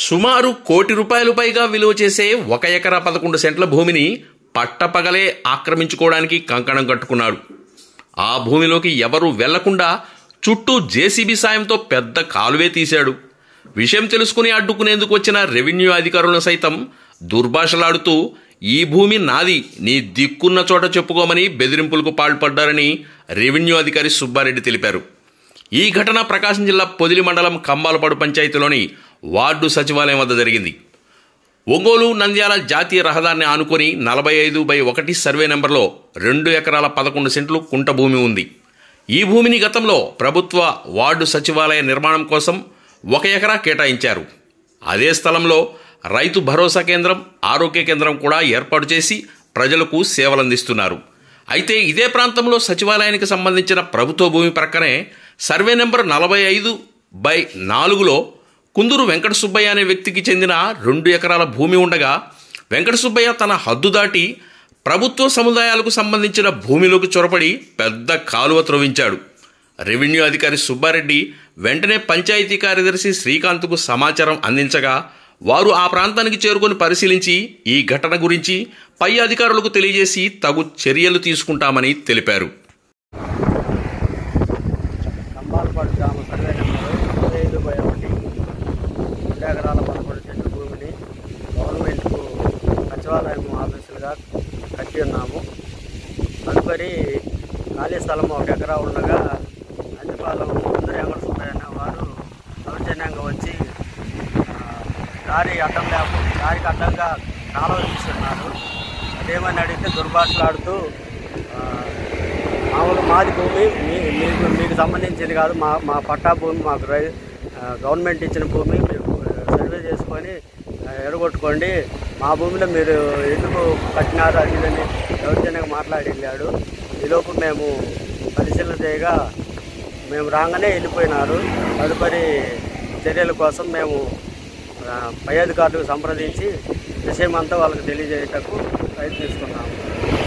సుమారు ₹1,00,00,000 పైగా విలువ చేసే 1 ఎకరా 11 సెంట్ల భూమిని పట్టపగలే ఆక్రమించుకోవడానికి కంకణం కట్టుకున్నాడు. ఆ భూమిలోకి ఎవరూ వెళ్లకుండా చుట్టూ జేసీబీ సాయంతో పెద్ద కాలువే తీశాడు. విషయం తెలుసుకుని అడ్డుకునేందుకు వచ్చిన రెవెన్యూ అధికారులను సైతం దుర్భాషలాడుతూ ఈ భూమి నాది, నీ దిక్కున్న చోట చెప్పుకోమని బెదిరింపులకు పాల్పడ్డారని రెవెన్యూ అధికారి సుబ్బారెడ్డి తెలిపారు. ఈ ఘటన ప్రకాశం జిల్లా పొదిలి మండలం కంబాలపాడు పంచాయతీలోని వార్డు సచివాలయం వద్ద జరిగింది. ఒంగోలు నంద్యాల జాతీయ రహదారిని ఆనుకొని 45/1 సర్వే నెంబర్లో 2 ఎకరాల 11 సెంట్లు కుంట భూమి ఉంది. ఈ భూమిని గతంలో ప్రభుత్వ వార్డు సచివాలయ నిర్మాణం కోసం 1 ఎకరా కేటాయించారు. అదే స్థలంలో రైతు భరోసా కేంద్రం, ఆరోగ్య కేంద్రం కూడా ఏర్పాటు చేసి ప్రజలకు సేవలందిస్తున్నారు. అయితే ఇదే ప్రాంతంలో సచివాలయానికి సంబంధించిన ప్రభుత్వ భూమి ప్రక్కనే సర్వే నెంబర్ 45/4లో కుందూరు వెంకట సుబ్బయ్య అనే వ్యక్తికి చెందిన 2 ఎకరాల భూమి ఉండగా వెంకట సుబ్బయ్య తన హద్దు దాటి ప్రభుత్వ సముదాయాలకు సంబంధించిన భూమిలోకి చొరబడి పెద్ద కాలువ త్రవ్వించాడు. రెవెన్యూ అధికారి సుబ్బారెడ్డి వెంటనే పంచాయతీ కార్యదర్శి శ్రీకాంత్కు సమాచారం అందించగా వారు ఆ ప్రాంతానికి చేరుకొని పరిశీలించి ఈ ఘటన గురించి పై అధికారులకు తెలియజేసి తగు చర్యలు తీసుకుంటామని తెలిపారు. కంబాలపాడు గ్రామ సర్వే నెంబరు 45/1 2 ఎకరాల 11 సెంట్ల భూమిని గవర్నమెంట్కు సచివాలయం ఆఫీసులుగా కట్టి ఉన్నాము. తదుపరి ఖాళీ స్థలం 1 ఎకరా ఉండగా అంజపాలెం కుందూరు వెంకట సుబ్బయ్య అనే వారు సౌజన్యంగా వచ్చి దారికి అడ్డంగా కాలువ తీస్తున్నారు. అదేమని అడిగితే దుర్భాషలాడుతూ మాది భూమి మీకు సంబంధించింది కాదు, మా పట్టా భూమి, మాకు గవర్నమెంట్ ఇచ్చిన భూమి మీరు సర్వే చేసుకొని ఎడగొట్టుకోండి, మా భూమిలో మీరు ఎందుకు కట్టినారు అది అని దౌర్జన్యంగా మాట్లాడి వెళ్ళాడు. ఈలోపు మేము పరిశీలన చేయగా మేము రాగానే వెళ్ళిపోయినారు. తదుపరి చర్యల కోసం మేము పై అధికారులకు సంప్రదించి విషయం అంతా వాళ్ళకి తెలియజేయటకు ప్రయత్నిస్తున్నాము.